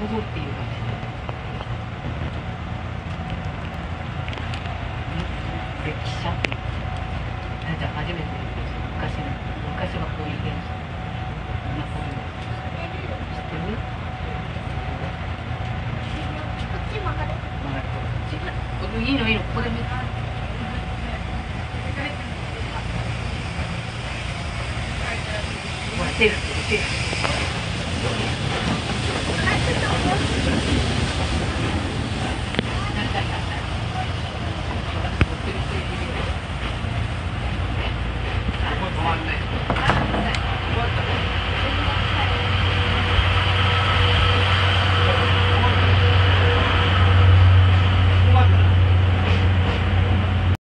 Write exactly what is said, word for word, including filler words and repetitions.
保護っていうかね。歴史者っていうか、じゃあ初めて見る昔の昔はこういう現象。こんな感じで知ってる？ こっち曲がる。 曲がるこっち。いいのいいの、ここで見た。ほら手振ってる手振ってる。